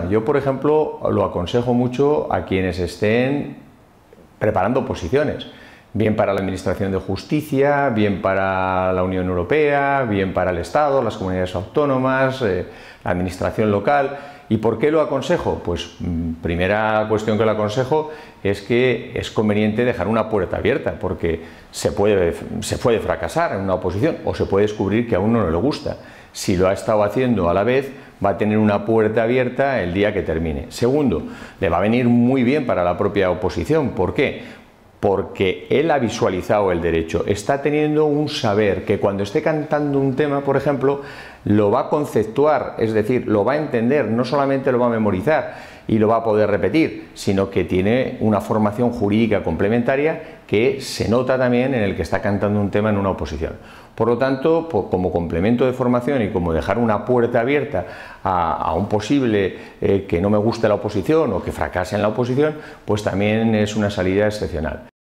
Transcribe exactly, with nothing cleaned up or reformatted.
Yo, por ejemplo, lo aconsejo mucho a quienes estén preparando oposiciones, bien para la Administración de Justicia, bien para la Unión Europea, bien para el Estado, las comunidades autónomas, eh, la Administración local. ¿Y por qué lo aconsejo? Pues primera cuestión que lo aconsejo es que es conveniente dejar una puerta abierta, porque se puede, se puede fracasar en una oposición o se puede descubrir que a uno no le gusta. Si lo ha estado haciendo a la vez, va a tener una puerta abierta el día que termine. Segundo, le va a venir muy bien para la propia oposición. ¿Por qué? Porque él ha visualizado el derecho, está teniendo un saber que cuando esté cantando un tema, por ejemplo, lo va a conceptuar, es decir, lo va a entender, no solamente lo va a memorizar y lo va a poder repetir, sino que tiene una formación jurídica complementaria que se nota también en el que está cantando un tema en una oposición. Por lo tanto, como complemento de formación y como dejar una puerta abierta a, a un posible eh, que no me guste la oposición o que fracase en la oposición, pues también es una salida excepcional.